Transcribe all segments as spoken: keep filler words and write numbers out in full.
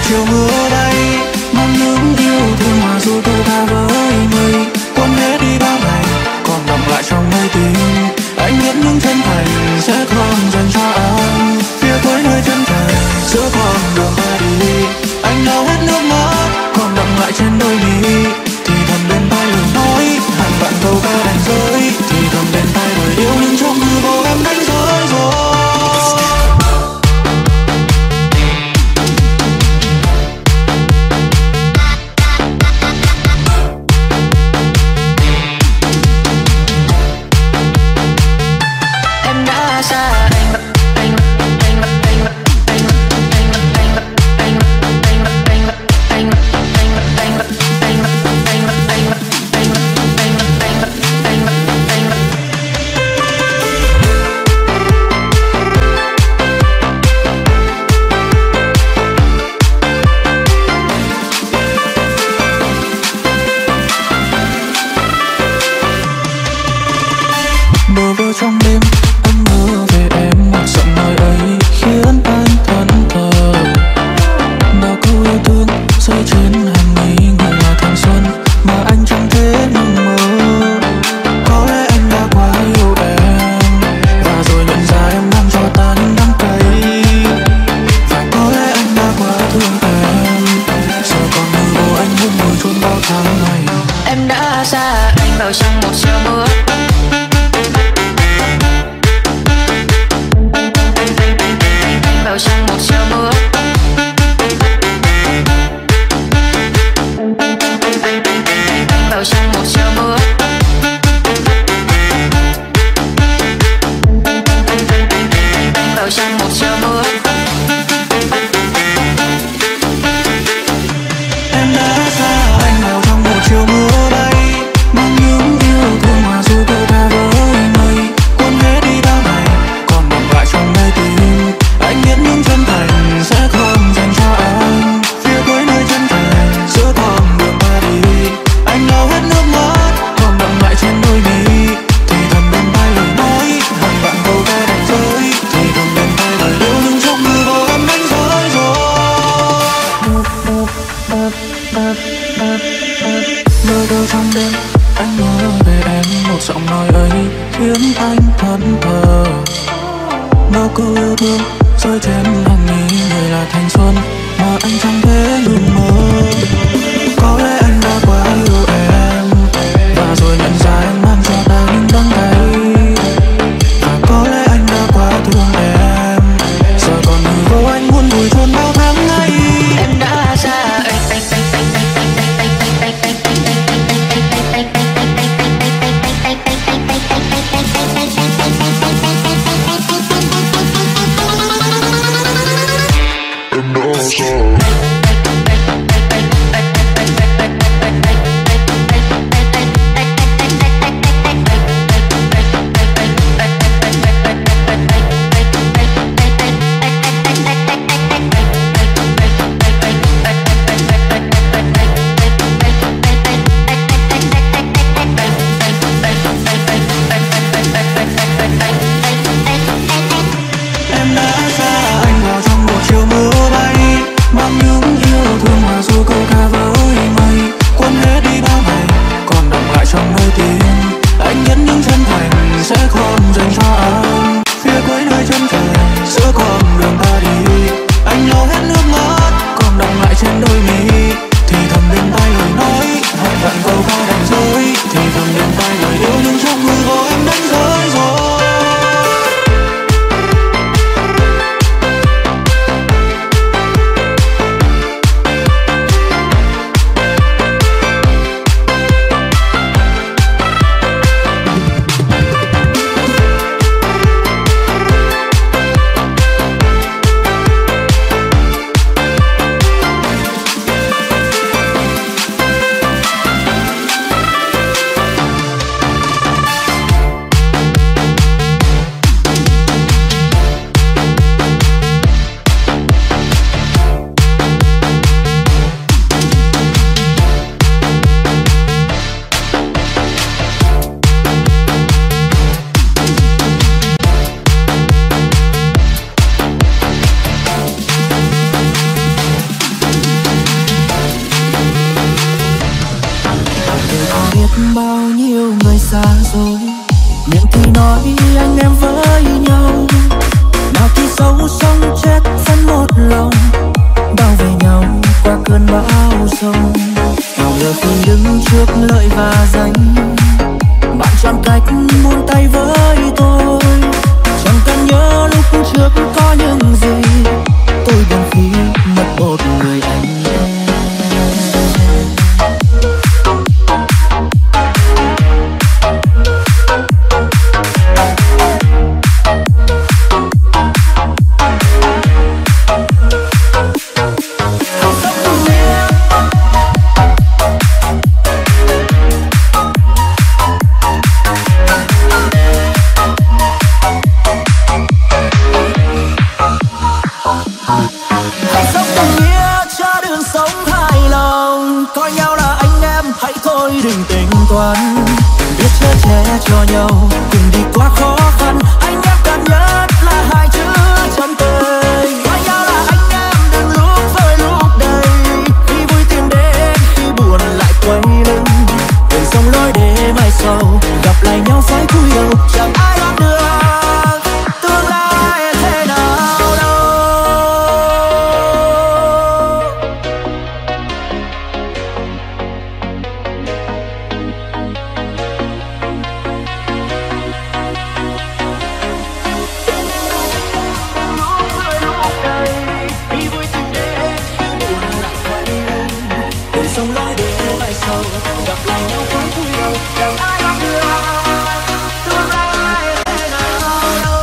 chiều mưa bay, mang những yêu thương hòa dù tôi tha với mây. Quên hết đi bao ngày, còn đọng lại trong nơi tim. Anh biết những chân thành sẽ không dành cho anh. Phía cuối nơi chân trời, giữa con đường ta đi. Anh lau hết nước mắt, còn đọng lại trên đôi mi. Thì thầm bên tai lời nói, hàng vạn câu ca đành rơi. Thì thầm bên tai lời yêu nhưng trong hư vô em đánh rơi rồi. Bơ vơ trong đêm, anh mơ về em. Một giọng nói ấy khiến anh thẫn thờ. Bao câu yêu thương rơi trên hàng mi. Người là thanh xuân mà anh chẳng thể mong mơ. Có lẽ anh đã quá yêu em, và rồi nhận ra em đang cho ta những đắng cay. Và có lẽ anh đã quá thương em, giờ còn mơ hồ anh muốn ngồi chôn bao tháng ngày. Em đã xa anh vào trong một chiều mưa. Vào trong một chiều mưa, vào trong một chiều mưa, vào trong một chiều mưa. Em đã xa anh vào trong một chiều mưa bay, mang những yêu thương mà dù tôi tha với mây. Quên hết đi bao ngày, còn đọng lại trong nơi tim. Anh biết những chân thành sẽ không dành cho anh. Phía cuối nơi chân trời, giữa con đường ta đi. Anh lau hết nước mắt, còn đọng lại trên đôi mi. Thì thầm bên tai lời nói, hàng vạn câu ca đành rơi. Thì thầm bên tai lời yêu nhưng trong mưa vô em đánh rơi rồi. Mơ đâu trong đêm, anh mơ về em. Một giọng nói ấy khiến anh thẫn thờ. Bao câu yêu thương rơi trên hàng mi. Người là thanh xuân mà anh chẳng thể ngừng mơ. Có lẽ anh đã quá yêu em, và rồi nhận ra em mang cho ta những đắng cay. Và có lẽ anh đã quá thương em, giờ còn người vô anh muốn vùi chôn bao tháng ngày. Em đã xa anh anh anh anh anh anh anh anh I'm not sorry. rồi. Miệng thì nói anh em với nhau, nào thì sâu sống chết vẫn một lòng, bao về nhau qua cơn bão giông. Nào giờ khi đứng trước lợi và danh, bạn chọn cách buông tay với tôi. Chẳng cần nhớ lúc trước có những gì, tôi buồn khi mất một người anh em. Đừng tính toán, biết chở che cho nhau, cùng đi qua khó khăn. Anh em cần nhất là hai chữ chân tình. Coi nhau là anh em đừng lúc vơi lúc đầy, khi vui tìm đến, khi buồn lại quay lưng. Đời sông lối để mai sau gặp lại nhau phải cúi đầu, chẳng ai đoán được tương lai thế nào đâu. Sông lối để mai sau gặp lại nhau phải cúi đầu, chẳng ai đoán được tương lai thế nào đâu.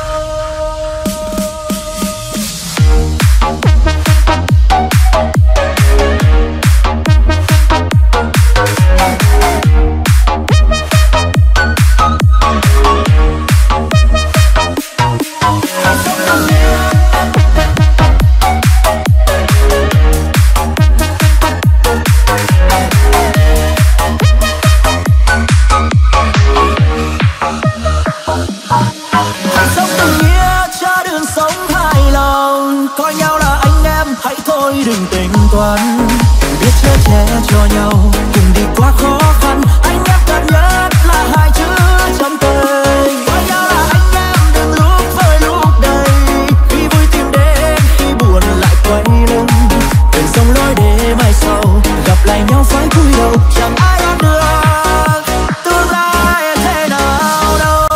Đừng tính toán, biết chở che cho nhau, cùng đi qua khó khăn. Anh em cần nhất là hai chữ chân tình. Coi nhau là anh em đừng lúc vơi lúc đầy, khi vui tìm đến, khi buồn lại quay lưng. Đời sông lối để mai sau gặp lại nhau phải cúi đầu, chẳng ai đoán được tương lai thế nào đâu.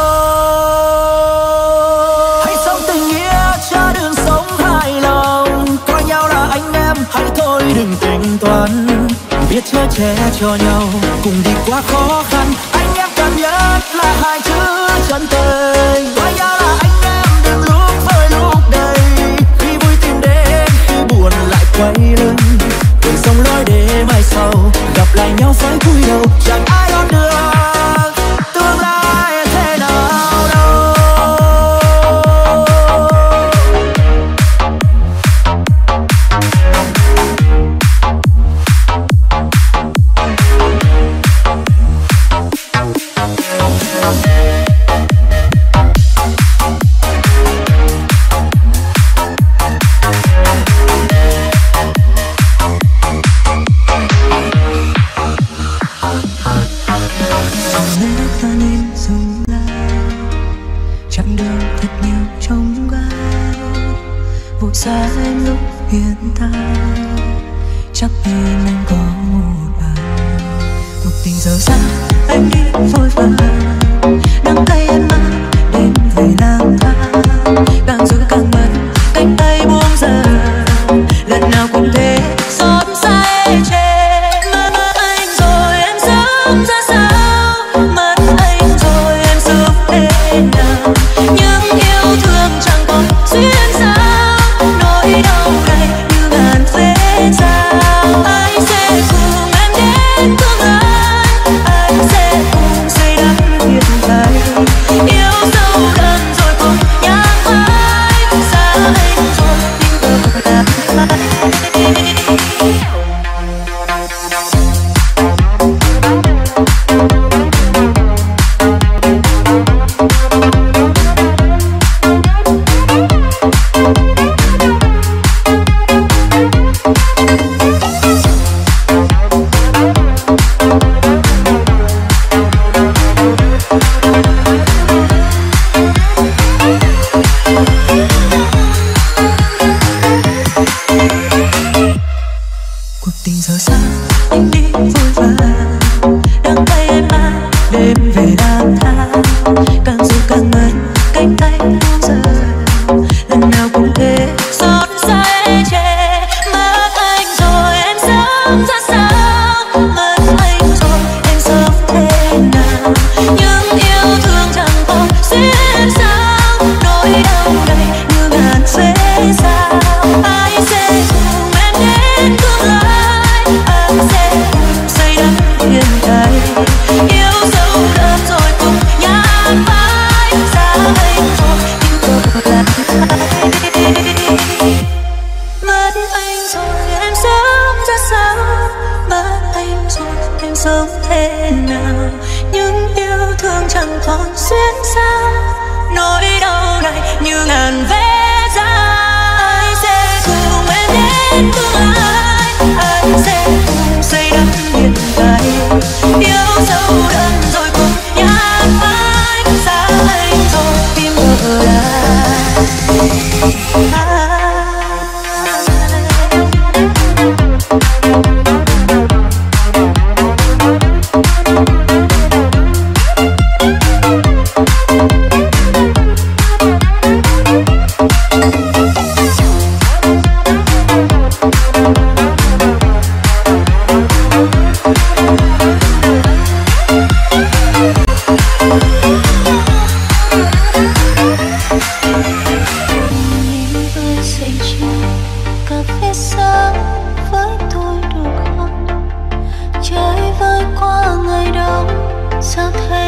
Hãy sống tình nghĩa chứ đừng sống hài lòng. Coi nhau là anh em hãy thôi đừng tính toán, biết chở che cho nhau, cùng đi qua khó khăn. Anh em cần nhất là hai chữ chân tình. Coi nhau là anh em đừng lúc vơi lúc đầy, khi vui tìm đến, khi buồn lại quay lưng. Đời sông lối để mai sau gặp lại nhau phải cúi đầu, chẳng ai đoán được tương lai thế nào đâu. Xa em lúc hiện tại, chắc nên anh có một bài, một tình giờ xa anh đi vội vàng, nắng cay em mang đến về lang thang, càng rồi càng mất cánh tay buông giờ, lần nào cũng thế xót xa em chê. Mất anh rồi em sống ra sao, mất anh rồi em sống thế nào, những yêu thương chẳng còn duyên sao. Nỗi đau này như ngàn vết dao, anh sẽ cùng em đến tương lai, anh sẽ cùng xây đắp hiện tại. sống thế nào, nhưng yêu thương chẳng còn xuyên xa. Nỗi đau này như ngàn vết ra. Anh sẽ cùng em đến tương lai, anh sẽ cùng xây đắp hiện tại. Yêu sâu đậm rồi cùng nhạt phai, xa anh rồi tim vỡ lại. Sao thế